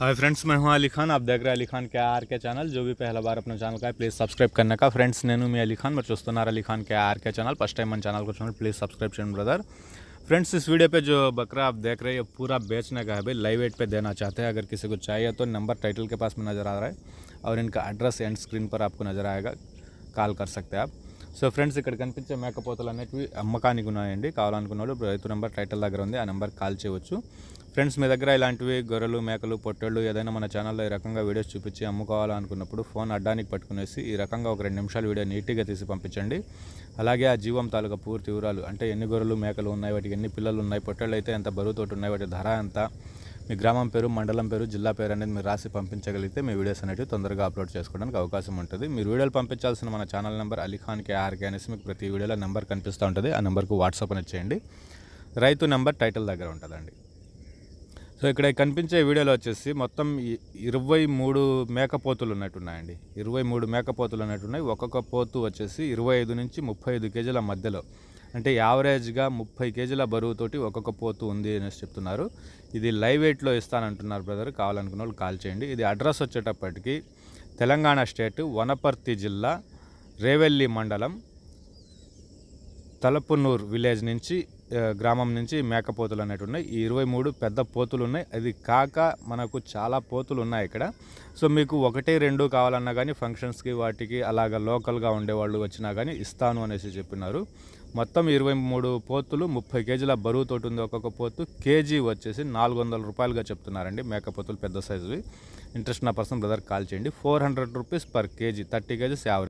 Hi friends, मैं हूं अली खान। आप देख रहे हैं अली खान के आर के चैनल। जो भी पहला बार अपना चैनल का है प्लीज़ सब्सक्రైब करने का। ఫ్రెండ్స్ నేను మీ అలీ ఖాన్, మీరు చూస్తున్నారు Ali ఖాन K R K channel. First time मन चैनल को channel please subscribe channel brother. Friends, इस वीडियो पे जो बकरा आप देख रहे हैं ये पूरा बेचने का है भाई, लाइव वेट पे देना चाहते हैं। अगर किसी को चाहिए तो नंबर टाइटल के पास में नज़र आ रहा है और इनका एड्रेस एंड स्क्रीन पर आपको नज़र आएगा, కాల్ कर सकते हैं आप। సో ఫ్రెండ్స్, ఇక్కడ కనిపించే మేకపోతలు అనేటివి అమ్మకానికి ఉన్నాయండి। కావాలనుకున్న వాళ్ళు రైతు నెంబర్ టైటిల్ దగ్గర ఉంది, ఆ నెంబర్కి కాల్ చేయవచ్చు। ఫ్రెండ్స్, మీ దగ్గర ఇలాంటివి గొర్రెలు, మేకలు, పొట్టేళ్ళు ఏదైనా మన ఛానల్లో ఈ రకంగా వీడియోస్ చూపించి అమ్ముకోవాలనుకున్నప్పుడు ఫోన్ అడ్డానికి పట్టుకునేసి ఈ రకంగా ఒక 2 నిమిషాలు వీడియో నీట్గా తీసి పంపించండి। అలాగే ఆ జీవం తాలూకా పూర్తి వివరాలు, అంటే ఎన్ని గొర్రెలు, మేకలు ఉన్నాయి, వాటికి ఎన్ని పిల్లలు ఉన్నాయి, పొట్టేళ్ళు అయితే ఎంత బరువుతోటి ఉన్నాయి, వాటి ధర ఎంత, మీ గ్రామం పేరు, మండలం పేరు, జిల్లా పేరు అనేది మీరు రాసి పంపించగలిగితే మీ వీడియోస్ అనేవి తొందరగా అప్లోడ్ చేసుకోవడానికి అవకాశం ఉంటుంది। మీరు వీడియోలు పంపించాల్సిన మన channel number Ali Khan K R K అనేసి మీకు ప్రతి వీడియోలో నెంబర్ కనిపిస్తూ ఉంటుంది। ఆ నెంబర్కు వాట్సాప్ అనేది చేయండి। రైతు నెంబర్ టైటిల్ దగ్గర ఉంటుందండి। సో ఇక్కడ కనిపించే వీడియోలో వచ్చేసి మొత్తం 23 మేకపోతులు ఉన్నట్టున్నాయండి। 23 మేకపోతులు ఉన్నట్టున్నాయి। ఒక్కొక్క పోతు వచ్చేసి 25 నుంచి 35 కేజీల మధ్యలో, అంటే యావరేజ్గా 30 కేజీల బరువుతోటి ఒక్కొక్క పోతు ఉంది అనేసి చెప్తున్నారు। ఇది లైవ్ వెయిట్లో ఇస్తానంటున్నారు బ్రదర్। కావాలనుకున్న వాళ్ళు కాల్ చేయండి। ఇది అడ్రస్ వచ్చేటప్పటికి తెలంగాణ స్టేట్ వనపర్తి జిల్లా రేవెల్లి మండలం తలపునూర్ విలేజ్ నుంచి, గ్రామం నుంచి మేకపోతులు అనేవి ఉన్నాయి। ఈ 23 పెద్ద పోతులు ఉన్నాయి। అది కాక మనకు చాలా పోతులు ఉన్నాయి ఇక్కడ। సో మీకు 1-2 కావాలన్నా కానీ ఫంక్షన్స్కి వాటికి అలాగ లోకల్గా ఉండేవాళ్ళు వచ్చినా కానీ ఇస్తాను అనేసి చెప్పినారు। మొత్తం 23 పోతులు 30 కేజీల బరువుతోటి ఉంది ఒక్కొక్క పోతు। కేజీ వచ్చేసి 400 రూపాయలుగా చెప్తున్నారండి మేకపోతులు పెద్ద సైజువి। ఇంట్రెస్ట్ ఉన్న పర్సన్ బ్రదర్ కాల్ చేయండి। 400 rupees per KG, 30 KGs average.